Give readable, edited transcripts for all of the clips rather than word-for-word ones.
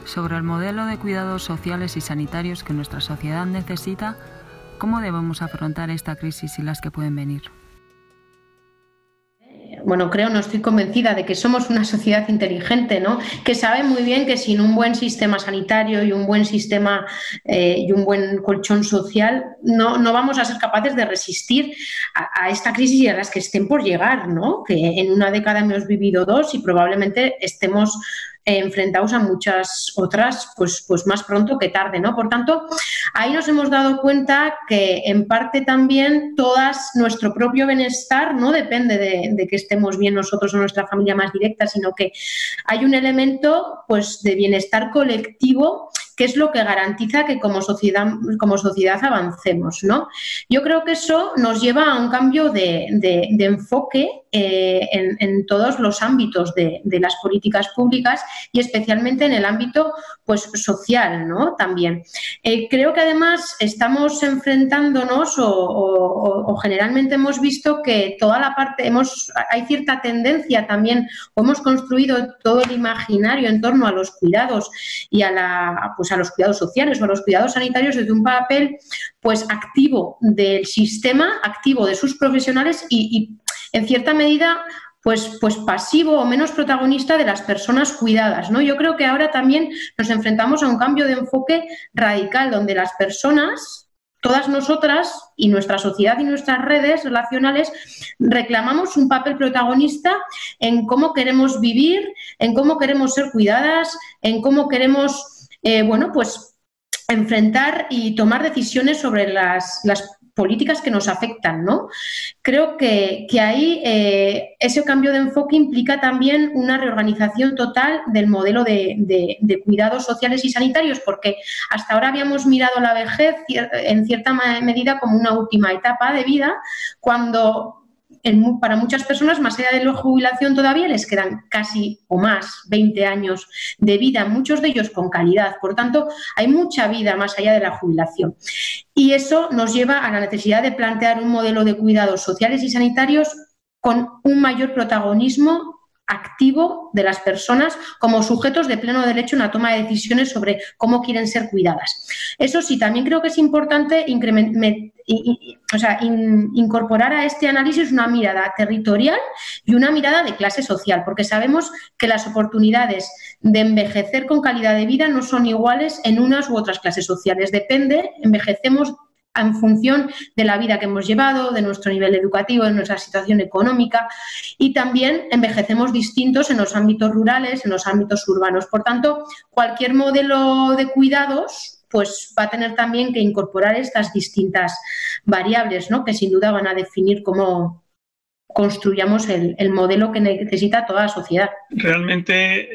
Sobre el modelo de cuidados sociales y sanitarios que nuestra sociedad necesita, ¿cómo debemos afrontar esta crisis y las que pueden venir? Bueno, no estoy convencida de que somos una sociedad inteligente, ¿no? Que sabe muy bien que sin un buen sistema sanitario y un buen sistema y un buen colchón social no vamos a ser capaces de resistir a esta crisis y a las que estén por llegar, ¿no? Que en una década hemos vivido dos y probablemente estemos enfrentados a muchas otras pues más pronto que tarde, ¿no? Por tanto, ahí nos hemos dado cuenta que en parte también nuestro propio bienestar no depende de que estemos bien nosotros o nuestra familia más directa, sino que hay un elemento pues de bienestar colectivo que es lo que garantiza que como sociedad avancemos, ¿no? Yo creo que eso nos lleva a un cambio de enfoque en todos los ámbitos de las políticas públicas y especialmente en el ámbito pues social, ¿no? También. Creo que además estamos enfrentándonos o generalmente hemos visto que toda la parte, hay cierta tendencia también, o hemos construido todo el imaginario en torno a los cuidados y a los cuidados sociales o a los cuidados sanitarios desde un papel pues activo del sistema, activo de sus profesionales y en cierta medida pues pasivo o menos protagonista de las personas cuidadas, ¿no? Yo creo que ahora también nos enfrentamos a un cambio de enfoque radical donde las personas, todas nosotras y nuestra sociedad y nuestras redes relacionales reclamamos un papel protagonista en cómo queremos vivir, en cómo queremos ser cuidadas, en cómo queremos enfrentar y tomar decisiones sobre las políticas que nos afectan, ¿no? Creo que ahí ese cambio de enfoque implica también una reorganización total del modelo de cuidados sociales y sanitarios, porque hasta ahora habíamos mirado la vejez en cierta medida como una última etapa de vida, cuando para muchas personas, más allá de la jubilación todavía, les quedan casi o más 20 años de vida, muchos de ellos con calidad. Por tanto, hay mucha vida más allá de la jubilación. Y eso nos lleva a la necesidad de plantear un modelo de cuidados sociales y sanitarios con un mayor protagonismo activo de las personas como sujetos de pleno derecho en la toma de decisiones sobre cómo quieren ser cuidadas. Eso sí, también creo que es importante incorporar a este análisis una mirada territorial y una mirada de clase social, porque sabemos que las oportunidades de envejecer con calidad de vida no son iguales en unas u otras clases sociales. Envejecemos en función de la vida que hemos llevado, de nuestro nivel educativo, de nuestra situación económica y también envejecemos distintos en los ámbitos rurales, en los ámbitos urbanos. Por tanto, cualquier modelo de cuidados pues va a tener también que incorporar estas distintas variables, ¿no? Que sin duda van a definir cómo construyamos el modelo que necesita toda la sociedad. Realmente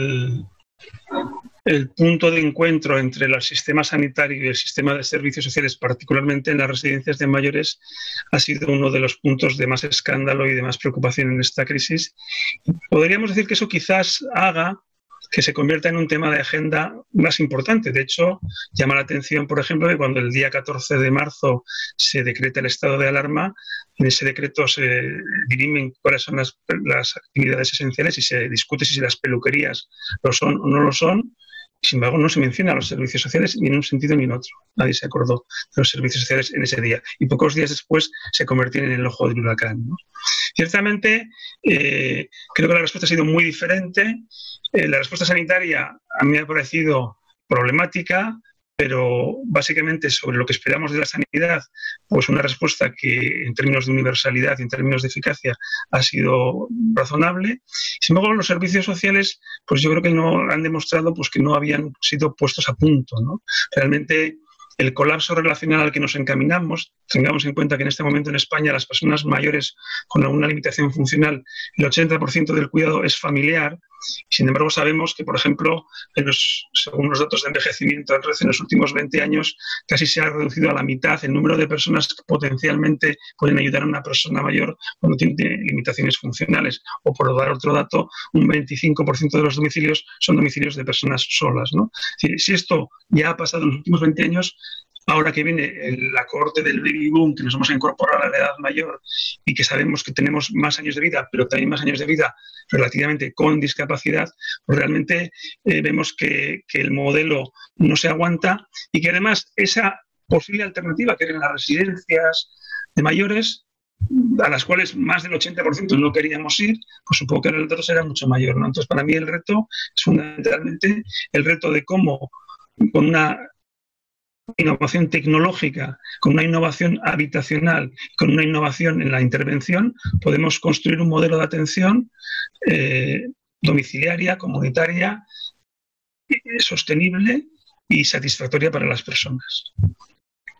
el punto de encuentro entre el sistema sanitario y el sistema de servicios sociales, particularmente en las residencias de mayores, ha sido uno de los puntos de más escándalo y de más preocupación en esta crisis. Podríamos decir que eso quizás haga que se convierta en un tema de agenda más importante. De hecho, llama la atención, por ejemplo, que cuando el día 14 de marzo se decreta el estado de alarma, en ese decreto se dirimen cuáles son las actividades esenciales y se discute si las peluquerías lo son o no lo son. Sin embargo, no se menciona a los servicios sociales ni en un sentido ni en otro. Nadie se acordó de los servicios sociales en ese día. Y pocos días después se convirtieron en el ojo del huracán, ¿no? Ciertamente, creo que la respuesta ha sido muy diferente. La respuesta sanitaria a mí me ha parecido problemática, pero básicamente sobre lo que esperamos de la sanidad, pues una respuesta que en términos de universalidad y en términos de eficacia ha sido razonable. Sin embargo, los servicios sociales, pues yo creo que no han demostrado pues, que no habían sido puestos a punto, ¿no? Realmente el colapso relacional al que nos encaminamos, tengamos en cuenta que en este momento en España las personas mayores con alguna limitación funcional, el 80% del cuidado es familiar. Sin embargo, sabemos que, por ejemplo, según los datos de envejecimiento en los últimos 20 años, casi se ha reducido a la mitad el número de personas que potencialmente pueden ayudar a una persona mayor cuando tiene limitaciones funcionales. O, por dar otro dato, un 25% de los domicilios son domicilios de personas solas, ¿no? Si esto ya ha pasado en los últimos 20 años, ahora que viene la cohorte del baby boom, que nos vamos a incorporar a la edad mayor y que sabemos que tenemos más años de vida, pero también más años de vida relativamente con discapacidad, pues realmente vemos que el modelo no se aguanta y que además esa posible alternativa que eran las residencias de mayores, a las cuales más del 80% no queríamos ir, pues supongo que el reto será mucho mayor, ¿no? Entonces, para mí el reto es fundamentalmente el reto de cómo, con una innovación tecnológica, con una innovación habitacional, con una innovación en la intervención, podemos construir un modelo de atención domiciliaria, comunitaria, sostenible y satisfactoria para las personas.